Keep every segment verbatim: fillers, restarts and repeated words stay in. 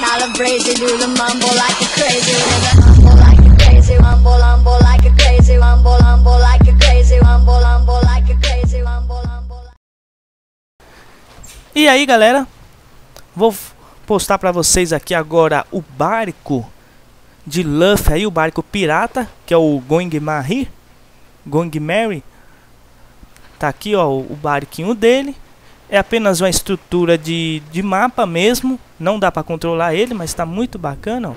calibrate, do the mumble like a crazy, rumble like a crazy, rumble, rumble like a crazy, rumble, rumble like a crazy, rumble, rumble like a crazy, rumble, rumble. E aí, galera, vou postar pra vocês aqui agora o barco de Luffy aí, o barco pirata, que é o Going Merry, Going Merry. Tá aqui, ó, o barquinho dele. É apenas uma estrutura de, de mapa mesmo. Não dá pra controlar ele, mas tá muito bacana, ó.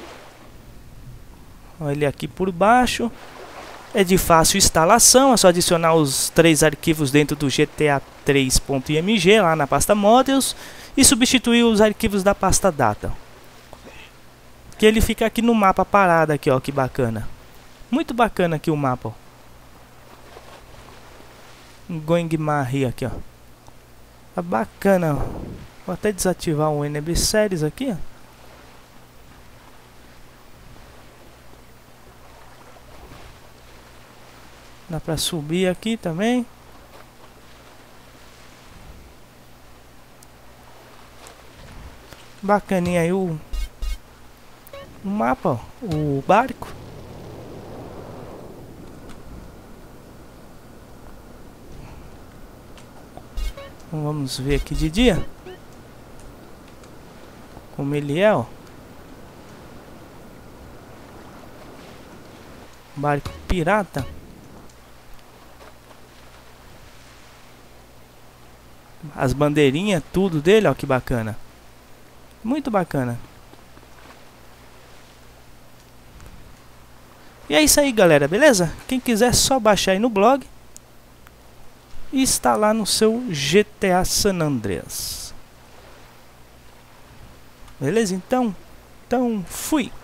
Olha ele aqui por baixo. É de fácil instalação, é só adicionar os três arquivos dentro do G T A três ponto I M G lá na pasta Models e substituir os arquivos da pasta Data. Que ele fica aqui no mapa parado aqui, ó, que bacana. Muito bacana aqui o mapa, ó. Going Merry aqui, ó. Tá bacana, ó. Vou até desativar o N B Series aqui, ó. Dá pra subir aqui também. Bacaninha aí o, o mapa, ó, o barco. Vamos ver aqui de dia como ele é, ó. Barco pirata. As bandeirinhas, tudo dele, ó, que bacana. Muito bacana. E é isso aí, galera, beleza? Quem quiser, só baixar aí no blog e instalar no seu G T A San Andreas. Beleza? Então, então fui.